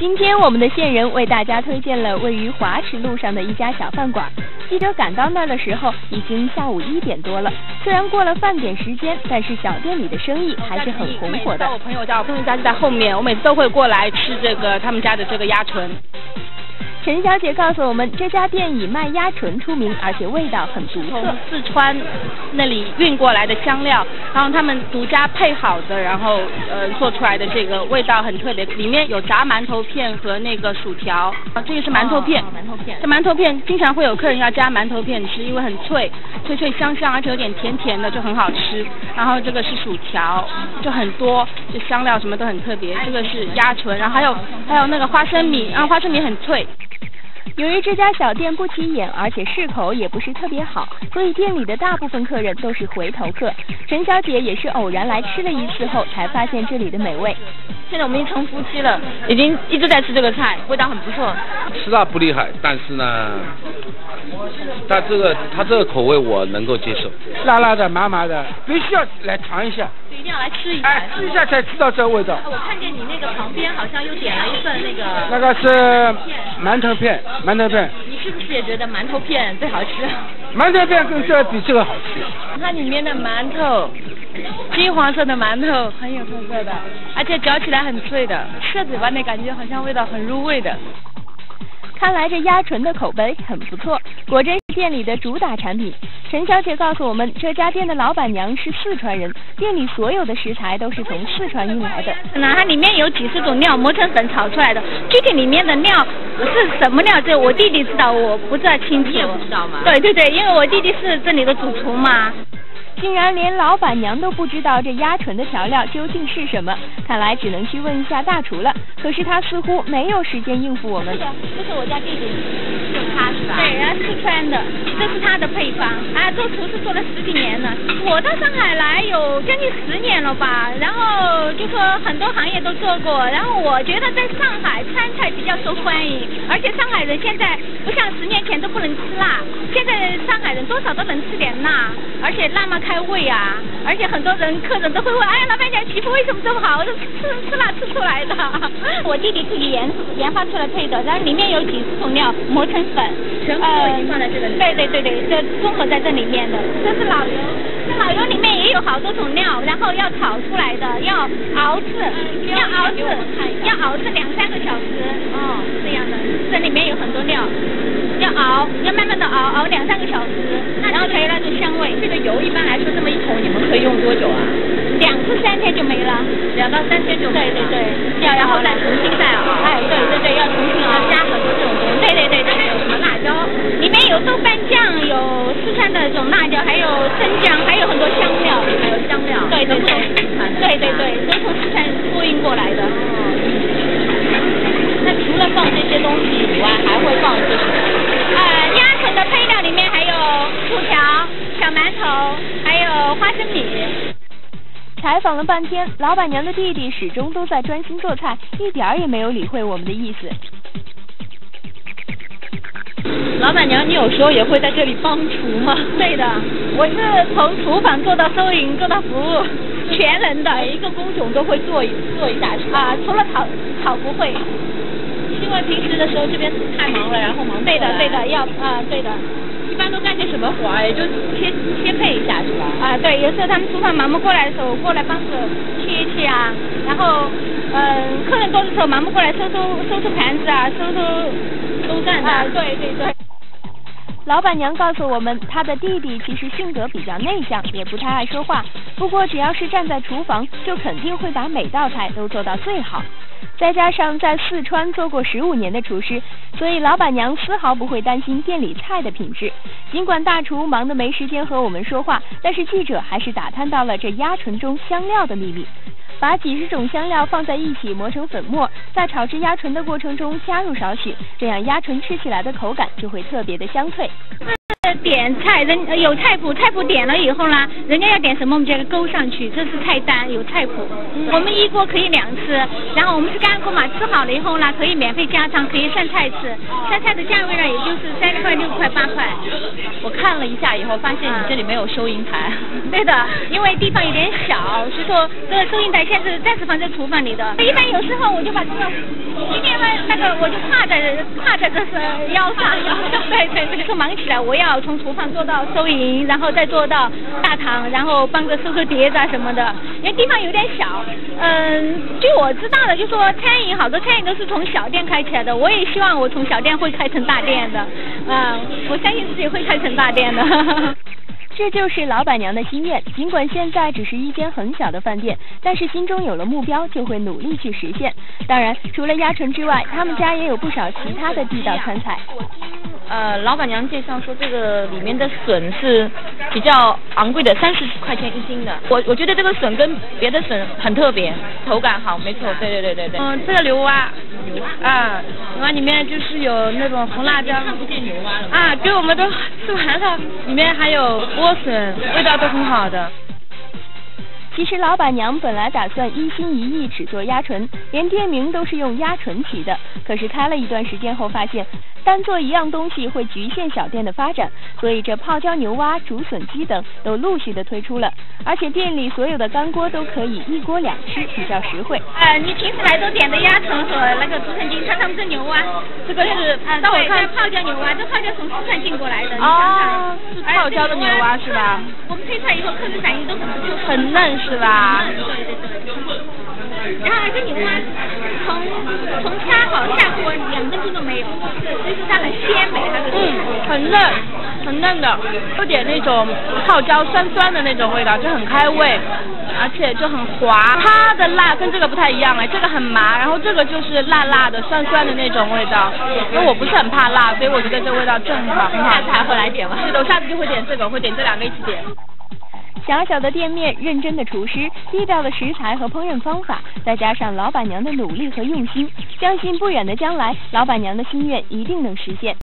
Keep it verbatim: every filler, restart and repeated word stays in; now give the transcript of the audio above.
今天我们的线人为大家推荐了位于华池路上的一家小饭馆。记者赶到那儿的时候，已经下午一点多了。虽然过了饭点时间，但是小店里的生意还是很红火的。 我朋友家，我朋友家就在后面，我每次都会过来吃这个他们家的这个鸭唇。 陈小姐告诉我们，这家店以卖鸭唇出名，而且味道很独特。 从四川那里运过来的香料，然后他们独家配好的，然后呃做出来的这个味道很特别。里面有炸馒头片和那个薯条，啊，这个是馒头片。 哦、馒头片。 这馒头片经常会有客人要加馒头片吃，因为很脆，脆脆香香，而且有点甜甜的，就很好吃。然后这个是薯条，就很多，这香料什么都很特别。这个是鸭唇，然后还有还有那个花生米，然后花生米很脆。 由于这家小店不起眼，而且市口也不是特别好，所以店里的大部分客人都是回头客。陈小姐也是偶然来吃了一次后，才发现这里的美味。 现在我们已经成夫妻了，已经一直在吃这个菜，味道很不错。 吃到不厉害，但是呢，它这个它这个口味我能够接受， 辣辣的、麻麻的，必须要来尝一下。 一定要来吃一下， 哎，吃一下才知道这味道。 我看见你那个旁边好像又点了一份那个。 那个是馒头片，馒头片。 你是不是也觉得馒头片最好吃？ 馒头片跟这个比这个好吃。 它里面的馒头，金黄色的馒头很有特色的，而且嚼起来很脆的，吃嘴巴那感觉好像味道很入味的。 看来这鸭唇的口碑很不错，果真是店里的主打产品。陈小姐告诉我们，这家店的老板娘是四川人，店里所有的食材都是从四川运来的。 那它里面有几十种料磨成粉炒出来的，具体里面的料是什么料，这我弟弟知道，我不知道清楚。你也不知道吗？对对对，因为我弟弟是这里的主厨嘛。 竟然连老板娘都不知道这鸭唇的调料究竟是什么，看来只能去问一下大厨了。可是他似乎没有时间应付我们。 这是我家弟弟，就是他是吧？对，然后四川的，这是他的配方。啊，做厨师做了十几年了。我到上海来有将近十年了吧，然后就说很多行业都做过。然后我觉得在上海川菜比较受欢迎，而且上海人现在不像十年前都不能吃辣，现在上海人多少都能吃点辣，而且辣嘛开胃啊，而且很多人客人都会问，哎，老板娘媳妇为什么这么好？我说吃吃辣吃出来的。我弟弟自己研研发出来配的，然后里面有几十种料磨成粉，全部都已经放在这个里面。对对对对，这综合在这里面的。这是老油，这老油里面也有好多种料，然后要炒出来的，要熬制，要熬制，要熬制两三个小时。哦，这样的，这里面有很多料。要熬，要慢慢的熬，熬两三个小时，然后才有那种香味。这个油一般来说这么一桶你们可以用多久啊？两至三天就没了，两到三天就没了。对对对，要然后再重新再熬。哎，对对对，要重新熬，加很多这种东西。对对对，里面有什么辣椒？里面有豆瓣酱，有四川的这种辣椒，还有生姜，还有很多香料。还有香料。对对对，对对对，都从四川货运过来的。那除了放这些东西以外，还会放些什么？呃，鸭唇的配料里面还有薯条、小馒头，还有花生米。 采访了半天，老板娘的弟弟始终都在专心做菜，一点儿也没有理会我们的意思。 老板娘，你有时候也会在这里帮厨吗？对的，我是从厨房做到收银，做到服务，全人的，每一个工种都会做一做一下去啊，除了炒炒不会。因为平时的时候这边太忙了，然后忙。对的对的，要啊、呃、对的。一般都干些什么活啊？也就切切配一下是吧？啊对，有时候他们厨房忙不过来的时候，我过来帮手切一切啊。然后嗯、呃，客人多的时候忙不过来，收收收收盘子啊，收收收站啊。对对对。 老板娘告诉我们，她的弟弟其实性格比较内向，也不太爱说话。不过只要是站在厨房，就肯定会把每道菜都做到最好。再加上在四川做过十五年的厨师，所以老板娘丝毫不会担心店里菜的品质。尽管大厨忙得没时间和我们说话，但是记者还是打探到了这鸭唇中香料的秘密。把几十种香料放在一起磨成粉末，在炒制鸭唇的过程中加入少许，这样鸭唇吃起来的口感就会特别的香脆。 点菜人有菜谱，菜谱点了以后呢，人家要点什么我们就给勾上去，这是菜单有菜谱。我们一锅可以两吃，然后我们是干锅嘛，吃好了以后呢，可以免费加汤，可以涮菜吃，涮菜的价位呢也就是三块、六块、八块。 我看了一下以后，发现你这里没有收银台。 对的，因为地方有点小，所以说这个收银台现在是暂时放在厨房里的。一般有时候我就把这个今天呢那个我就挎在挎在这是腰上，腰上对对，这个时候忙起来，我要从厨房做到收银，然后再做到大堂，然后帮着收收碟子啊什么的，因为地方有点小。嗯，据我知道的，就说餐饮好多餐饮都是从小店开起来的，我也希望我从小店会开成大店的，嗯，我相信自己会开成大店的。 这就是老板娘的心愿，尽管现在只是一间很小的饭店，但是心中有了目标，就会努力去实现。当然，除了鸭唇之外，他们家也有不少其他的地道川菜。 呃，老板娘介绍说这个里面的笋是比较昂贵的，三十块钱一斤的。我我觉得这个笋跟别的笋很特别，口感好，没错，对对对对对。 嗯，这个牛蛙，啊，牛蛙里面就是有那种红辣椒， 看不见牛蛙了啊，对，我们都吃完了，里面还有莴笋，味道都很好的。 其实老板娘本来打算一心一意只做鸭唇，连店名都是用鸭唇起的。可是开了一段时间后发现，单做一样东西会局限小店的发展，所以这泡椒牛蛙、竹笋鸡等都陆续的推出了。而且店里所有的干锅都可以一锅两吃，比较实惠。 呃，你平时来都点的鸭唇和那个竹笋鸡，尝尝这牛蛙，这个是啊， 那我看泡椒牛蛙，这泡椒从四川进过来的， 哦，是泡椒的牛蛙是吧？ 我们推出来以后，客人反应都很不错， 很嫩是吧？ 对对对。然后这牛蛙从从杀好下锅两分钟都没有，所以说它很鲜美，它的嗯，很嫩，很嫩的，有点那种泡椒酸酸的那种味道，就很开胃，而且就很滑。它的辣跟这个不太一样哎，这个很麻，然后这个就是辣辣的、酸酸的那种味道。因为我不是很怕辣，所以我觉得这味道正好，很好。 下次还会来点吗？ 是的，我下次就会点这个，我会点这两个一起点。 小小的店面，认真的厨师，地道的食材和烹饪方法，再加上老板娘的努力和用心，相信不远的将来，老板娘的心愿一定能实现。